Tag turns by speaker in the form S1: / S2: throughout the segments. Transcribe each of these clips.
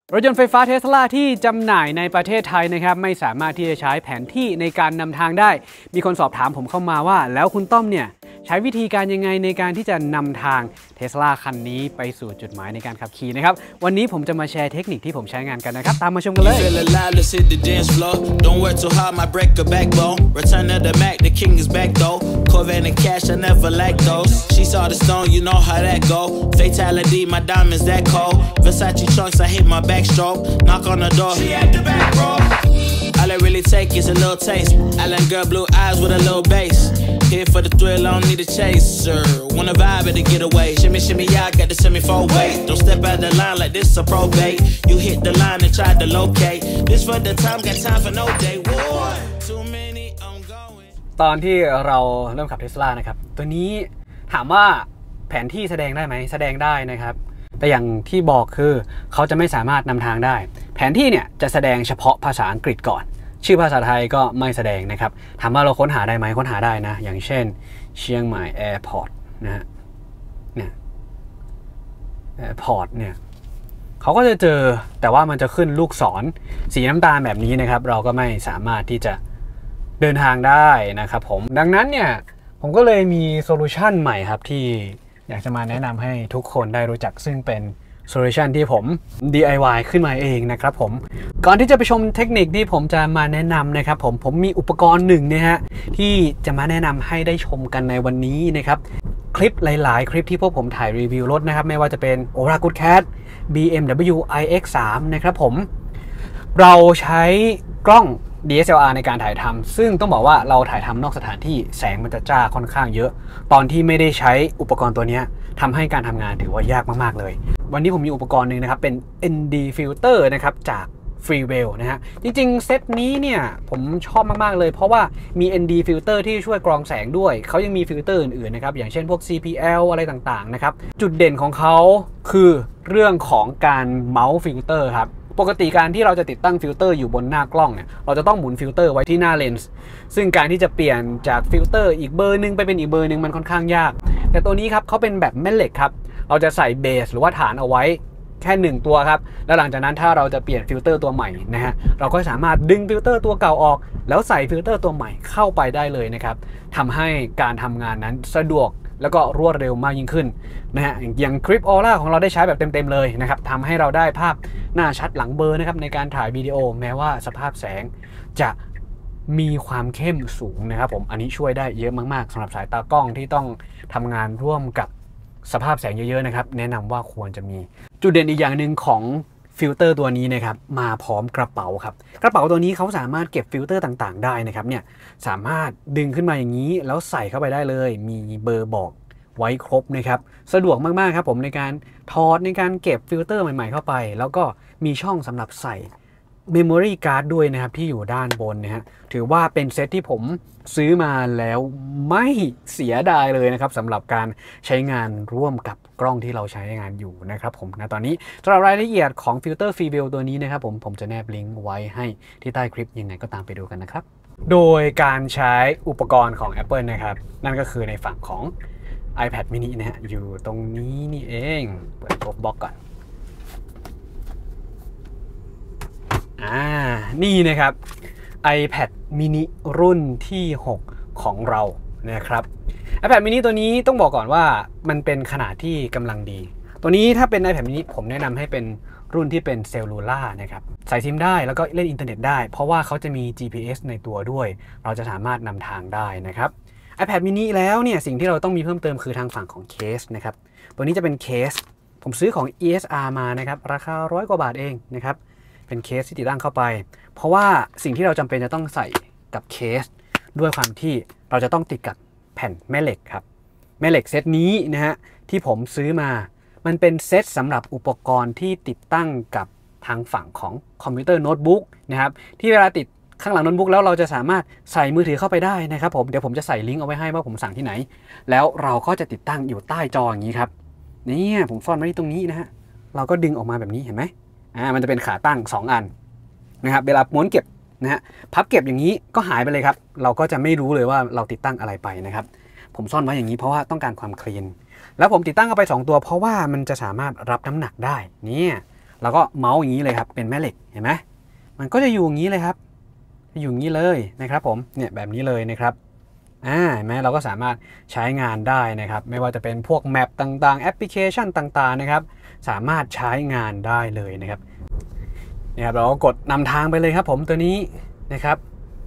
S1: รถยนต์ไฟฟ้าเทสลาที่จำหน่ายในประเทศไทยนะครับไม่สามารถที่จะใช้แผนที่ในการนำทางได้มีคนสอบถามผมเข้ามาว่าแล้วคุณต้อมเนี่ยใช้วิธีการยังไงในการที่จะนำทางเทสลาคันนี้ไปสู่จุดหมายในการขับขี่นะครับวันนี้ผมจะมาแชร์เทคนิคที่ผมใช้งานกันนะครับตามมาชมกันเลย
S2: Backstroke, knock on the door. She at the back, bro. All I really take is a little taste. Island girl, blue eyes with a little bass. Here for the thrill, I don't need a chaser. Wanna vibe at the getaway. Shimmy, shimmy, yeah, I got the semi-four weight. Don't step out the line like this a probate. You hit the line and try to locate. This for the time, got time for no day. War. Too many, I'm going.
S1: ตอนที่เราเริ่มขับเทสลานะครับตัวนี้ถามว่าแผนที่แสดงได้ไหมแสดงได้นะครับแต่อย่างที่บอกคือเขาจะไม่สามารถนำทางได้แผนที่เนี่ยจะแสดงเฉพาะภาษาอังกฤษก่อนชื่อภาษาไทยก็ไม่แสดงนะครับถามว่าเราค้นหาได้ไหมค้นหาได้นะอย่างเช่นเชียงใหม่แอร์พอร์ตนะฮะเนี่ยแอร์พอร์ตเนี่ยเขาก็จะเจอแต่ว่ามันจะขึ้นลูกศรสีน้ำตาลแบบนี้นะครับเราก็ไม่สามารถที่จะเดินทางได้นะครับผมดังนั้นเนี่ยผมก็เลยมีโซลูชันใหม่ครับที่อยากจะมาแนะนำให้ทุกคนได้รู้จักซึ่งเป็นโซลูชันที่ผม DIY ขึ้นมาเองนะครับผมก่อนที่จะไปชมเทคนิคที่ผมจะมาแนะนำนะครับผมมีอุปกรณ์หนึ่งนะฮะที่จะมาแนะนำให้ได้ชมกันในวันนี้นะครับคลิปหลายๆคลิปที่พวกผมถ่ายรีวิวรถนะครับไม่ว่าจะเป็น Ora Good Cat BMW iX3 นะครับผมเราใช้กล้อง DSLR ในการถ่ายทำซึ่งต้องบอกว่าเราถ่ายทำนอกสถานที่แสงมันจะจ้าค่อนข้างเยอะตอนที่ไม่ได้ใช้อุปกรณ์ตัวนี้ทำให้การทำงานถือว่ายากมากๆเลยวันนี้ผมมีอุปกรณ์หนึ่งนะครับเป็น ND Filter นะครับจาก Freewell นะฮะจริงๆเซตนี้เนี่ยผมชอบมากๆเลยเพราะว่ามี ND Filter ที่ช่วยกรองแสงด้วยเขายังมีฟิลเตอร์อื่นๆนะครับอย่างเช่นพวก CPL อะไรต่างๆนะครับจุดเด่นของเขาคือเรื่องของการเมาส์ฟิลเตอร์ครับปกติการที่เราจะติดตั้งฟิลเตอร์อยู่บนหน้ากล้องเนี่ยเราจะต้องหมุนฟิลเตอร์ไว้ที่หน้าเลนส์ซึ่งการที่จะเปลี่ยนจากฟิลเตอร์อีกเบอร์นึงไปเป็นอีกเบอร์นึงมันค่อนข้างยากแต่ตัวนี้ครับเขาเป็นแบบแม่เหล็กครับเราจะใส่เบสหรือว่าฐานเอาไว้แค่1ตัวครับแล้วหลังจากนั้นถ้าเราจะเปลี่ยนฟิลเตอร์ตัวใหม่นะฮะเราก็สามารถดึงฟิลเตอร์ตัวเก่าออกแล้วใส่ฟิลเตอร์ตัวใหม่เข้าไปได้เลยนะครับทำให้การทำงานนั้นสะดวกแล้วก็รวดเร็วมากยิ่งขึ้นนะฮะอย่างคลิปออร่าของเราได้ใช้แบบเต็มๆเลยนะครับทำให้เราได้ภาพหน้าชัดหลังเบอร์นะครับในการถ่ายวิดีโอแม้ว่าสภาพแสงจะมีความเข้มสูงนะครับผมอันนี้ช่วยได้เยอะมากๆสำหรับสายตากล้องที่ต้องทำงานร่วมกับสภาพแสงเยอะๆนะครับแนะนำว่าควรจะมีจุดเด่นอีกอย่างหนึ่งของฟิลเตอร์ตัวนี้นะครับมาพร้อมกระเป๋าครับกระเป๋าตัวนี้เขาสามารถเก็บฟิลเตอร์ต่างๆได้นะครับเนี่ยสามารถดึงขึ้นมาอย่างนี้แล้วใส่เข้าไปได้เลยมีเบอร์บอกไว้ครบนะครับสะดวกมากๆครับผมในการถอดในการเก็บฟิลเตอร์ใหม่ๆเข้าไปแล้วก็มีช่องสำหรับใส่ Memory Card ด้วยนะครับที่อยู่ด้านบนนะฮะถือว่าเป็นเซตที่ผมซื้อมาแล้วไม่เสียดายเลยนะครับสำหรับการใช้งานร่วมกับกล้องที่เราใช้งานอยู่นะครับผมนะตอนนี้สำหรับรายละเอียดของฟิลเตอร์ Freewell ตัวนี้นะครับผมจะแนบลิงก์ไว้ให้ที่ใต้คลิปยังไงก็ตามไปดูกันนะครับโดยการใช้อุปกรณ์ของ Apple นะครับนั่นก็คือในฝั่งของiPad mini นะฮะอยู่ตรงนี้นี่เองเปิดบล็อกก่อนนี่นะครับ iPad mini รุ่นที่6ของเรานะครับ iPad mini ตัวนี้ต้องบอกก่อนว่ามันเป็นขนาดที่กำลังดีตัวนี้ถ้าเป็น iPad mini ผมแนะนำให้เป็นรุ่นที่เป็นเซลลูล่านะครับใส่ซิมได้แล้วก็เล่นอินเทอร์เน็ตได้เพราะว่าเขาจะมี GPS ในตัวด้วยเราจะสามารถนำทางได้นะครับiPad mini แล้วเนี่ยสิ่งที่เราต้องมีเพิ่มเติมคือทางฝั่งของเคสนะครับตัวนี้จะเป็นเคสผมซื้อของ ESR มานะครับราคา100 กว่าบาทเองนะครับเป็นเคสที่ติดตั้งเข้าไปเพราะว่าสิ่งที่เราจำเป็นจะต้องใส่กับเคสด้วยความที่เราจะต้องติดกับแผ่นแม่เหล็กครับแม่เหล็กเซตนี้นะฮะที่ผมซื้อมามันเป็นเซตสำหรับอุปกรณ์ที่ติดตั้งกับทางฝั่งของคอมพิวเตอร์โน้ตบุ๊กนะครับที่เวลาติดข้างหลังโน้ตบุ๊กแล้วเราจะสามารถใส่มือถือเข้าไปได้นะครับผมเดี๋ยวผมจะใส่ลิงก์เอาไว้ให้ว่าผมสั่งที่ไหนแล้วเราก็จะติดตั้งอยู่ใต้จออย่างนี้ครับนี่ผมซ่อนไว้ที่ตรงนี้นะฮะเราก็ดึงออกมาแบบนี้เห็นไหมมันจะเป็นขาตั้ง2อันนะครับเวลาม้วนเก็บนะฮะพับเก็บอย่างนี้ก็หายไปเลยครับเราก็จะไม่รู้เลยว่าเราติดตั้งอะไรไปนะครับผมซ่อนไว้อย่างนี้เพราะว่าต้องการความคลีนแล้วผมติดตั้งเข้าไป2ตัวเพราะว่ามันจะสามารถรับน้ำหนักได้เนี่ยแล้วก็เมาส์อย่างนี้เลยครับเป็นแม่เหล็กเห็นไหมมันก็จะอยู่อย่างนี้เลยครับอยู่อย่างนี้เลยนะครับผมเนี่ยแบบนี้เลยนะครับเห็นไหมเราก็สามารถใช้งานได้นะครับไม่ว่าจะเป็นพวกแมปต่างๆแอปพลิเคชันต่างๆนะครับสามารถใช้งานได้เลยนะครับเราก็กดนำทางไปเลยครับผมตัวนี้นะครับ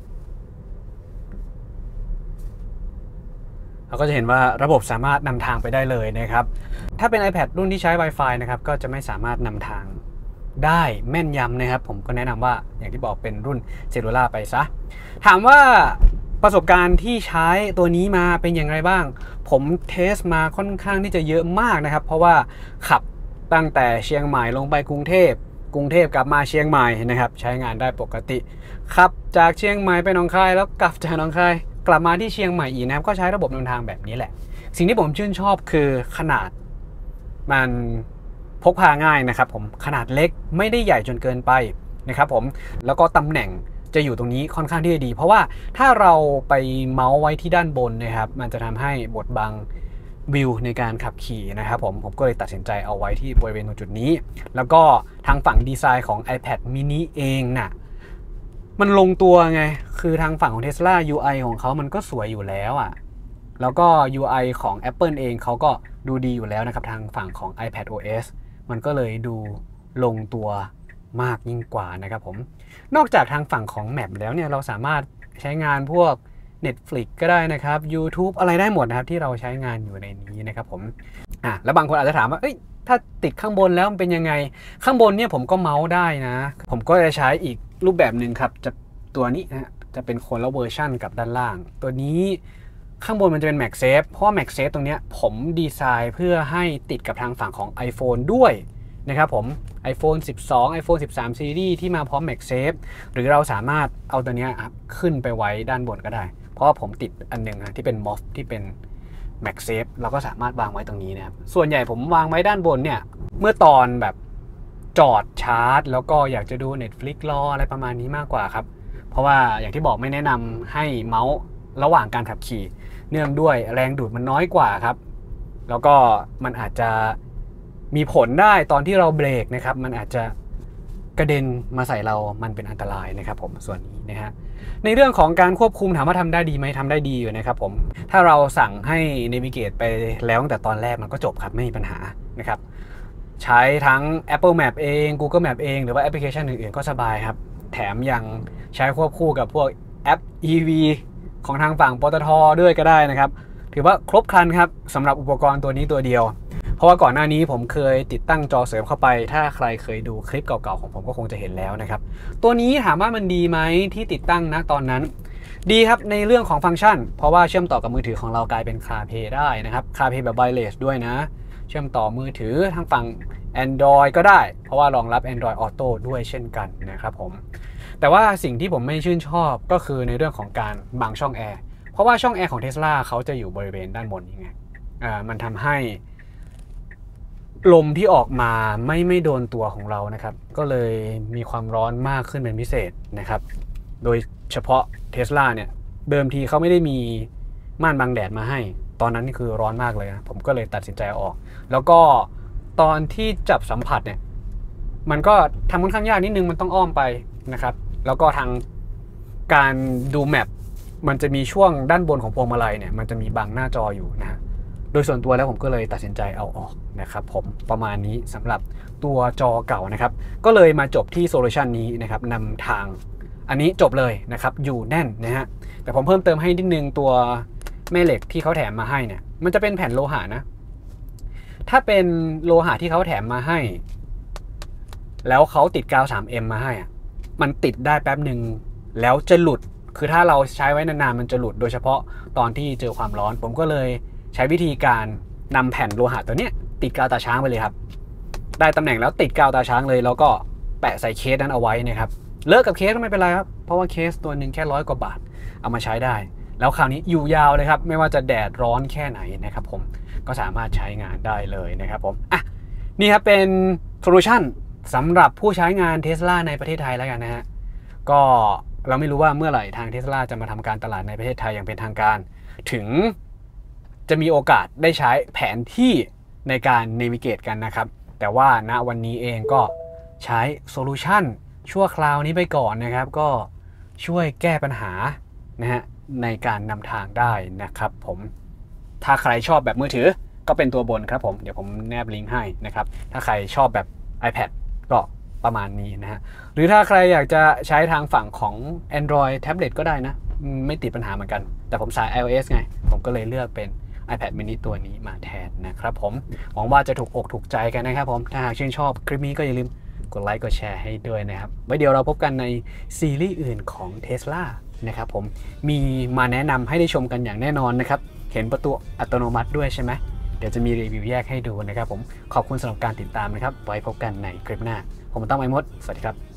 S1: เราก็จะเห็นว่าระบบสามารถนำทางไปได้เลยนะครับถ้าเป็น iPad รุ่นที่ใช้ Wi-Fi นะครับก็จะไม่สามารถนำทางได้แม่นยำนะครับผมก็แนะนำว่าอย่างที่บอกเป็นรุ่นเซลลูล่าไปซะถามว่าประสบการณ์ที่ใช้ตัวนี้มาเป็นอย่างไรบ้างผมเทสมาค่อนข้างที่จะเยอะมากนะครับเพราะว่าขับตั้งแต่เชียงใหม่ลงไปกรุงเทพกลับมาเชียงใหม่นะครับใช้งานได้ปกติขับจากเชียงใหม่ไปหนองคายแล้วกลับจากหนองคายกลับมาที่เชียงใหม่อีกนะครับก็ใช้ระบบนำทางแบบนี้แหละสิ่งที่ผมชื่นชอบคือขนาดมันพกพาง่ายนะครับผมขนาดเล็กไม่ได้ใหญ่จนเกินไปนะครับผมแล้วก็ตำแหน่งจะอยู่ตรงนี้ค่อนข้างที่จะดีเพราะว่าถ้าเราไปเมาส์ไว้ที่ด้านบนนะครับมันจะทำให้บดบังวิวในการขับขี่นะครับผมก็เลยตัดสินใจเอาไว้ที่บริเวณตรงจุดนี้แล้วก็ทางฝั่งดีไซน์ของ iPad mini เองน่ะมันลงตัวไงคือทางฝั่งของ Tesla UI ของเขามันก็สวยอยู่แล้วอ่ะแล้วก็ UI ของ Apple เองเขาก็ดูดีอยู่แล้วนะครับทางฝั่งของ iPadOS มันก็เลยดูลงตัวมากยิ่งกว่านะครับผมนอกจากทางฝั่งของ Map แล้วเนี่ยเราสามารถใช้งานพวก Netflix ก็ได้นะครับ YouTube อะไรได้หมดนะครับที่เราใช้งานอยู่ในนี้นะครับผมแล้วบางคนอาจจะถามว่าถ้าติดข้างบนแล้วมันเป็นยังไงข้างบนเนี่ยผมก็เมาส์ได้นะผมก็จะใช้อีกรูปแบบหนึ่งครับจะตัวนี้นะจะเป็นคนละเวอร์ชั่นกับด้านล่างตัวนี้ข้างบนมันจะเป็น MagSafe เพราะว่า MagSafe ตรงนี้ผมดีไซน์เพื่อให้ติดกับทางฝั่งของ iPhone ด้วยนะครับผม iPhone 12 iPhone 13 Series ที่มาพร้อม MagSafe หรือเราสามารถเอาตัวนี้ขึ้นไปไว้ด้านบนก็ได้เพราะว่าผมติดอันนึงที่เป็น MOF ที่เป็น MagSafe เราก็สามารถวางไว้ตรงนี้นะครับส่วนใหญ่ผมวางไว้ด้านบนเนี่ยเมื่อตอนแบบจอดชาร์จแล้วก็อยากจะดู Netflix รออะไรประมาณนี้มากกว่าครับเพราะว่าอย่างที่บอกไม่แนะนำให้เมาส์ระหว่างการขับขี่เนื่องด้วยแรงดูดมันน้อยกว่าครับแล้วก็มันอาจจะมีผลได้ตอนที่เราเบรกนะครับมันอาจจะกระเด็นมาใส่เรามันเป็นอันตรายนะครับผมส่วนนี้นะฮะในเรื่องของการควบคุมถามว่าทำได้ดีไหมทำได้ดีอยู่นะครับผมถ้าเราสั่งให้ Navigate ไปแล้วตั้งแต่ตอนแรกมันก็จบครับไม่มีปัญหานะครับใช้ทั้ง Apple Map เอง Google Map เองหรือว่าแอปพลิเคชันอื่นๆก็สบายครับแถมยังใช้ควบคู่กับพวกแอป EV ของทางฝั่งปตท.ด้วยก็ได้นะครับถือว่าครบครันครับสำหรับอุปกรณ์ตัวนี้ตัวเดียวเพราะว่าก่อนหน้านี้ผมเคยติดตั้งจอเสริมเข้าไปถ้าใครเคยดูคลิปเก่าๆของผมก็คงจะเห็นแล้วนะครับตัวนี้ถามว่ามันดีไหมที่ติดตั้งณตอนนั้นดีครับในเรื่องของฟังก์ชันเพราะว่าเชื่อมต่อกับมือถือของเรากลายเป็น CarPlay ได้นะครับ CarPlay แบบ wireless ด้วยนะเชื่อมต่อมือถือทางฝั่ง Android ก็ได้เพราะว่ารองรับ Android Auto ด้วยเช่นกันนะครับผมแต่ว่าสิ่งที่ผมไม่ชื่นชอบก็คือในเรื่องของการบังช่องแอร์เพราะว่าช่องแอร์ของ Tesla เขาจะอยู่บริเวณด้านบนนี่ไงมันทำให้ลมที่ออกมาไม่โดนตัวของเรานะครับก็เลยมีความร้อนมากขึ้นเป็นพิเศษนะครับโดยเฉพาะ Tesla เนี่ยเดิมทีเขาไม่ได้มีม่านบังแดดมาให้ตอนนั้นนี่คือร้อนมากเลยนะผมก็เลยตัดสินใจเอาออกแล้วก็ตอนที่จับสัมผัสเนี่ยมันก็ทำค่อนข้างยากนิดนึงมันต้องอ้อมไปนะครับแล้วก็ทางการดูแมปมันจะมีช่วงด้านบนของพวงมาลัยเนี่ยมันจะมีบังหน้าจออยู่นะฮะโดยส่วนตัวแล้วผมก็เลยตัดสินใจเอาออกนะครับผมประมาณนี้สำหรับตัวจอเก่านะครับก็เลยมาจบที่โซลูชันนี้นะครับนำทางอันนี้จบเลยนะครับอยู่แน่นนะฮะแต่ผมเพิ่มเติมให้นิดนึงตัวแม่เหล็กที่เขาแถมมาให้เนี่ยมันจะเป็นแผ่นโลหะนะถ้าเป็นโลหะที่เขาแถมมาให้แล้วเขาติดกาว 3M มาให้มันติดได้แป๊บหนึ่งแล้วจะหลุดคือถ้าเราใช้ไว้นานๆมันจะหลุดโดยเฉพาะตอนที่เจอความร้อนผมก็เลยใช้วิธีการนำแผ่นโลหะตัวนี้ติดกาวตาช้างไปเลยครับได้ตำแหน่งแล้วติดกาวตาช้างเลยแล้วก็แปะใส่เคสนั้นเอาไว้นะครับเลิกกับเคสก็ไม่เป็นไรครับเพราะว่าเคสตัวหนึ่งแค่100 กว่าบาทเอามาใช้ได้แล้วคราวนี้อยู่ยาวเลยครับไม่ว่าจะแดดร้อนแค่ไหนนะครับผมก็สามารถใช้งานได้เลยนะครับผมนี่ครับเป็นโซลูชันสำหรับผู้ใช้งาน Tesla ในประเทศไทยแล้วกันนะฮะก็เราไม่รู้ว่าเมื่อไหร่ทาง Tesla จะมาทำการตลาดในประเทศไทยอย่างเป็นทางการถึงจะมีโอกาสได้ใช้แผนที่ในการ navigate กันนะครับแต่ว่าณวันนี้เองก็ใช้โซลูชันชั่วคราวนี้ไปก่อนนะครับก็ช่วยแก้ปัญหานะฮะในการนำทางได้นะครับผมถ้าใครชอบแบบมือถือก็เป็นตัวบนครับผมเดี๋ยวผมแนบลิงก์ให้นะครับถ้าใครชอบแบบ iPad ก็ประมาณนี้นะฮะหรือถ้าใครอยากจะใช้ทางฝั่งของ Android Tablet ก็ได้นะไม่ติดปัญหาเหมือนกันแต่ผมสาย iOS ไงผมก็เลยเลือกเป็น iPad mini ตัวนี้มาแทนนะครับผมหวังว่าจะถูกอกถูกใจกันนะครับผมถ้าหากชื่นชอบคลิปนี้ก็อย่าลืมกดไลค์กดแชร์ให้ด้วยนะครับไว้เดี๋ยวเราพบกันในซีรีส์อื่นของ Tesla นะครับผมมีมาแนะนำให้ได้ชมกันอย่างแน่นอนนะครับเห็นประตูอัตโนมัติด้วยใช่ไหมเดี๋ยวจะมีรีวิวแยกให้ดูนะครับผมขอบคุณสำหรับการติดตามนะครับไว้พบกันในคลิปหน้าผมต้องไอมดสวัสดีครับ